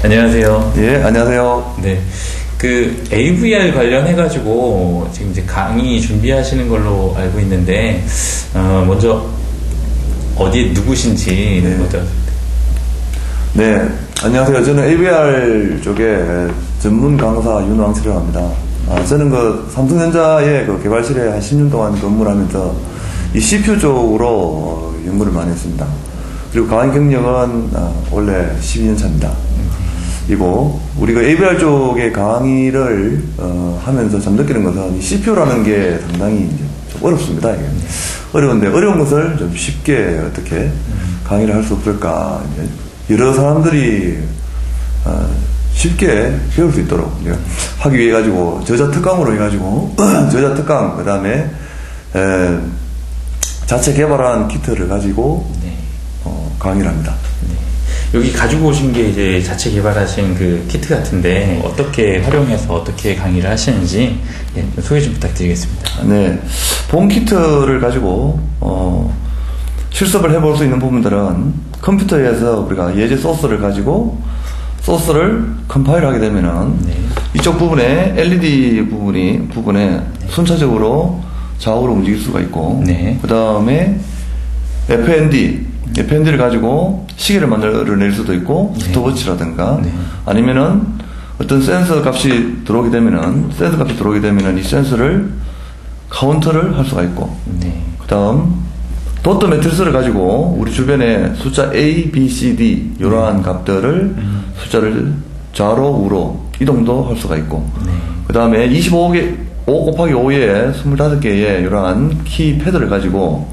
안녕하세요. 예, 안녕하세요. 네. 그 AVR 관련해가지고 지금 이제 강의 준비하시는 걸로 알고 있는데, 먼저 어디 누구신지 네. 먼저. 네, 안녕하세요. 저는 AVR 쪽에 전문 강사 윤왕철이라고 합니다. 저는 그 삼성전자의 그 개발실에 한 10년 동안 근무를 하면서 이 CPU 쪽으로 연구를 많이 했습니다. 그리고 강의 경력은 원래 12년 차입니다. 이고 우리가 AVR 쪽의 강의를 하면서 참 느끼는 것은 이 CPU라는 게 상당히 이제 좀 어렵습니다. 이게. 어려운데 어려운 것을 좀 쉽게 어떻게 강의를 할 수 없을까. 여러 사람들이 쉽게 배울 수 있도록 하기 위해 가지고 저자 특강으로 해가지고 저자 특강 그 다음에 자체 개발한 키트를 가지고 네. 강의를 합니다. 네. 여기 가지고 오신 게 이제 자체 개발하신 그 키트 같은데 어떻게 활용해서 어떻게 강의를 하시는지 소개 좀 부탁드리겠습니다. 네, 본 키트를 가지고 실습을 해볼 수 있는 부분들은 컴퓨터에서 우리가 예제 소스를 가지고 소스를 컴파일 하게 되면은 네. 이쪽 부분에 LED 부분에 순차적으로 좌우로 움직일 수가 있고 네. 그 다음에 FND를 가지고 시계를 만들어낼 수도 있고 네. 스톱워치라든가 네. 아니면은 어떤 센서 값이 들어오게 되면은 이 센서를 카운터를 할 수가 있고 네. 그 다음 도트 매트리스를 가지고 우리 주변에 숫자 A, B, C, D 이러한 값들을 숫자를 좌로 우로 이동도 할 수가 있고 네. 그 다음에 5 곱하기 5에 25개의 이러한 키패드를 가지고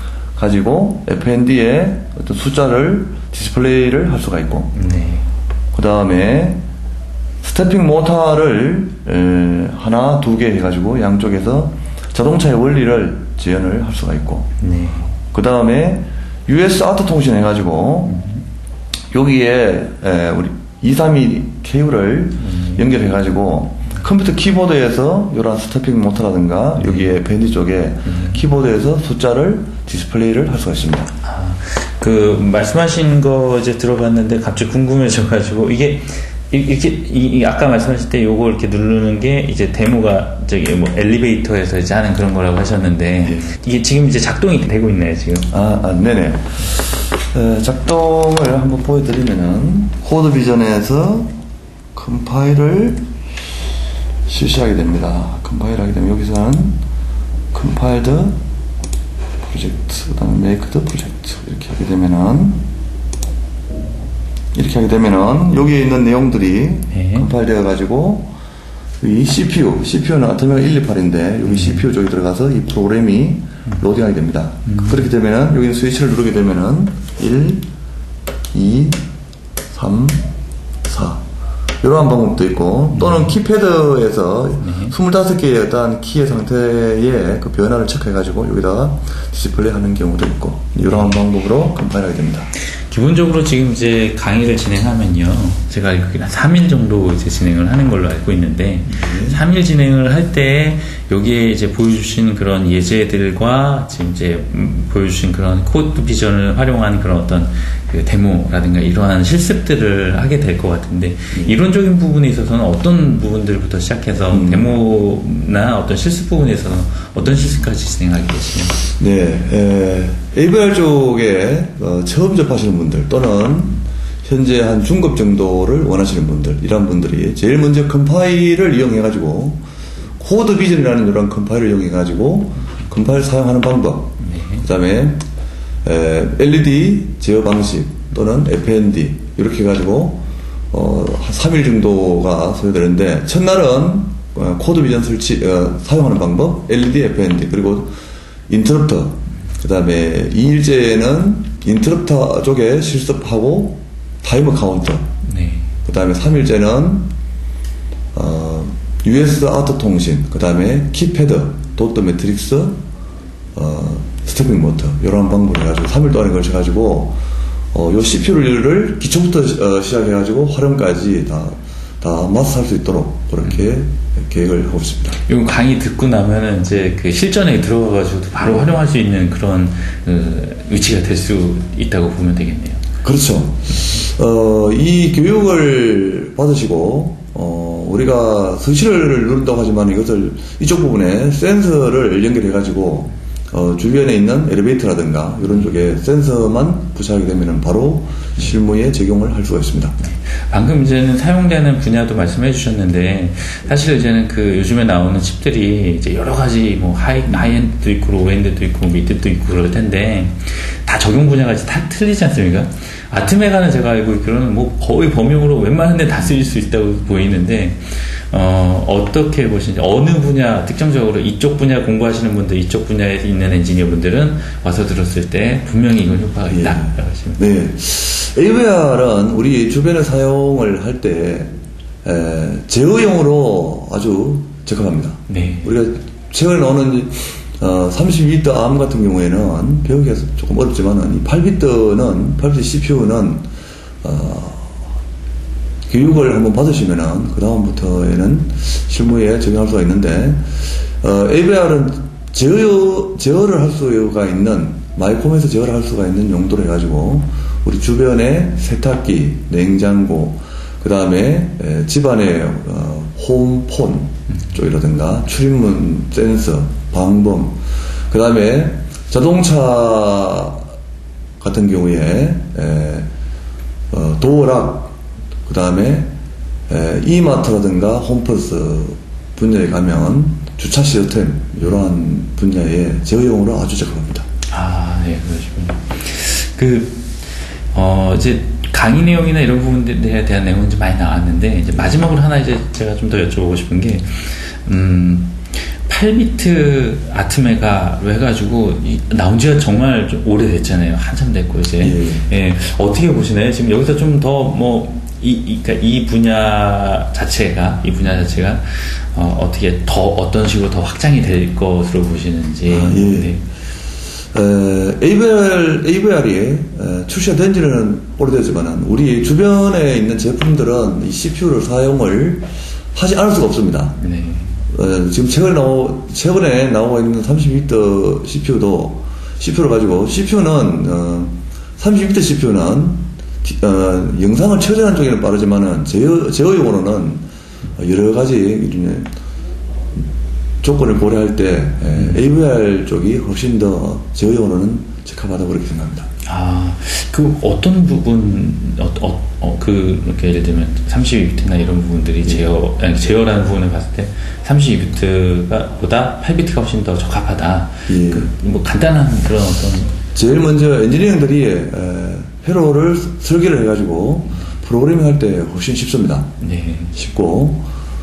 FND에 어떤 숫자를 디스플레이를 할 수가 있고 네. 그 다음에 스태핑 모터를 하나, 두 개 해가지고 양쪽에서 자동차의 원리를 재현을 할 수가 있고 네. 그 다음에 US 아트 통신 해가지고 여기에 우리 232 케이블을 연결해가지고 컴퓨터 키보드에서 이런 스태핑 모터라든가 여기에 밴드 쪽에 키보드에서 숫자를 디스플레이를 할 수가 있습니다. 그 말씀하신 거 이제 들어봤는데 갑자기 궁금해져가지고 이게 이렇게 아까 말씀하실 때 요거 이렇게 누르는 게 이제 데모가 저기 뭐 엘리베이터에서 이제 하는 그런 거라고 하셨는데 네. 이게 지금 이제 작동이 되고 있나요 지금? 네네. 작동을 한번 보여드리면은 코드 비전에서 컴파일을 실시하게 됩니다. 컴파일 하게 되면 여기서는 컴파일드 프로젝트 그 다음에 메이크드 프로젝트 이렇게 하게 되면은 여기에 있는 내용들이 네. 컴파일 되어 가지고 이 CPU는 아토미가 128인데 여기 CPU 쪽에 들어가서 이 프로그램이 로딩하게 됩니다. 그렇게 되면은 여기 스위치를 누르게 되면은 1, 2, 3, 4 이러한 방법도 있고 또는 키패드에서 25개의 어떤 키의 상태의 그 변화를 체크해가지고 여기다가 디스플레이 하는 경우도 있고 이러한 방법으로 컴파일하게 됩니다. 기본적으로 지금 이제 강의를 진행하면요, 제가 알기로는 3일 정도 이제 진행을 하는 걸로 알고 있는데, 3일 진행을 할 때 여기에 이제 보여주신 그런 예제들과 지금 이제 보여주신 그런 코드 비전을 활용한 그런 어떤 그 데모라든가 이러한 실습들을 하게 될 것 같은데, 이론적인 부분에 있어서는 어떤 부분들부터 시작해서 데모나 어떤 실습 부분에 있어서는 어떤 실습까지 진행하게 되시나요? 네, AVR 쪽에 처음 접하시는 분들 또는 현재 한 중급 정도를 원하시는 분들 이런 분들이 제일 먼저 컴파일을 이용해가지고 코드 비전이라는 이런 컴파일을 이용해가지고 컴파일 사용하는 방법 그 다음에 LED 제어 방식 또는 FND 이렇게 해가지고 한 3일 정도가 소요되는데 첫날은 코드 비전 설치 사용하는 방법 LED FND 그리고 인터럽터 그 다음에 2일째는 인터럽터 쪽에 실습하고 타이머 카운터 네. 그 다음에 3일째는 US 아트 통신 그 다음에 키패드 도트 매트릭스 스태핑 모터 이런 방법을 해가지고 3일 동안에 걸쳐가지고 요 CPU를 기초부터 시작해가지고 활용까지 다 마스터할 수 있도록 그렇게 계획을 하고 있습니다. 이 강의 듣고 나면은 이제 그 실전에 들어가가지고 바로 활용할 수 있는 그런 위치가 될 수 있다고 보면 되겠네요. 그렇죠. 이 교육을 받으시고, 우리가 서치를 누른다고 하지만 이것을 이쪽 부분에 센서를 연결해가지고, 주변에 있는 엘리베이터라든가 이런 쪽에 센서만 부착하게 되면 바로 실무에 적용을 할 수가 있습니다. 방금 이제는 사용되는 분야도 말씀해 주셨는데, 사실 이제는 그 요즘에 나오는 칩들이 이제 여러 가지 뭐 하이엔드도 있고 로우엔드도 있고 미드도 있고 그럴 텐데, 다 적용 분야가 이제 다 틀리지 않습니까? 아트메가는 제가 알고 있기로는 뭐 거의 범용으로 웬만한 데 다 쓰일 수 있다고 보이는데, 어떻게 보시는지, 어느 분야, 특정적으로 이쪽 분야 공부하시는 분들, 이쪽 분야에 있는 엔지니어 분들은 와서 들었을 때 분명히 이건 효과가 있다. 네. AVR은 우리 주변에 사용을 할 때, 제어용으로 아주 적합합니다. 네. 우리가 최근에 나오는 32비트 ARM 같은 경우에는 배우기가 조금 어렵지만은, 이 8비트 CPU는, 교육을 한번 받으시면은, 그다음부터에는 실무에 적용할 수가 있는데, AVR은 제어를 할 수가 있는, 마이콤에서 제어를 할 수가 있는 용도로 해가지고, 우리 주변에 세탁기, 냉장고, 그 다음에 집안의 홈폰 쪽이라든가, 출입문 센서, 방범, 그 다음에 자동차 같은 경우에, 도어락, 그 다음에 이마트라든가 홈플러스 분야에 가면 주차 시스템 이러한 분야의 제어용으로 아주 적합합니다. 아, 네, 그러시군요. 이제 강의 내용이나 이런 부분들에 대한 내용은 좀 많이 나왔는데, 이제 마지막으로 하나 이제 제가 좀 더 여쭤보고 싶은 게, 8비트 아트메가로 해가지고 나온 지가 정말 좀 오래됐잖아요. 한참 됐고 이제. 예. 어떻게 보시나요? 지금 여기서 좀 더 그러니까 이 분야 자체가 어떻게 더 어떤 식으로 더 확장이 될 것으로 보시는지. 예. 네. AVR이 출시된 지는 오래되지만 우리 주변에 있는 제품들은 이 CPU를 사용을 하지 않을 수가 없습니다. 네. 지금 최근에 나오고 있는 32비트 CPU를 가지고, CPU는 32비트 CPU는 영상을 처리하는 쪽에는 빠르지만은 제어용으로는 여러 가지 조건을 고려할 때 AVR 쪽이 훨씬 더 제어용으로는 적합하다고 그렇게 생각합니다. 아, 그 어떤 부분, 이렇게 예를 들면 32비트나 이런 부분들이 제어라는 부분을 봤을 때 32비트가 보다 8비트가 훨씬 더 적합하다. 예. 뭐 간단한 그런 제일 먼저 엔지니어들이 회로를 설계를 해가지고 프로그래밍 할 때 훨씬 쉽습니다. 네. 쉽고,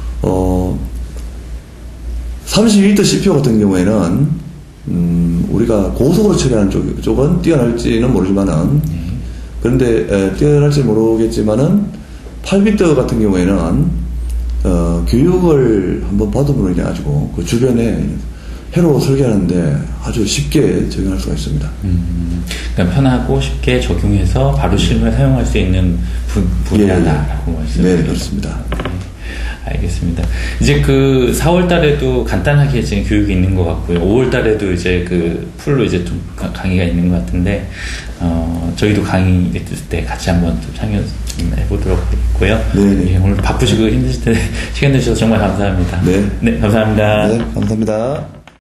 32비트 CPU 같은 경우에는 우리가 고속으로 처리하는 쪽은 뛰어날지는 모르지만은, 그런데 뛰어날지 모르겠지만은 8비트 같은 경우에는 교육을 한번 받아보는 게 가지고 그 주변에 회로 설계하는데 아주 쉽게 적용할 수가 있습니다. 그러니까 편하고 쉽게 적용해서 바로 실무에 사용할 수 있는 분야다라고 말씀드립니다. 네, 그렇습니다. 알겠습니다. 이제 그 4월 달에도 간단하게 지금 교육이 있는 것 같고요. 5월 달에도 이제 그 풀로 이제 좀 강의가 있는 것 같은데, 저희도 강의 있을 때 같이 한번 좀 참여 좀 해보도록 하겠고요. 네. 예, 오늘 바쁘시고 힘드실 때 시간 내주셔서 정말 감사합니다. 네. 네, 감사합니다. 네, 감사합니다.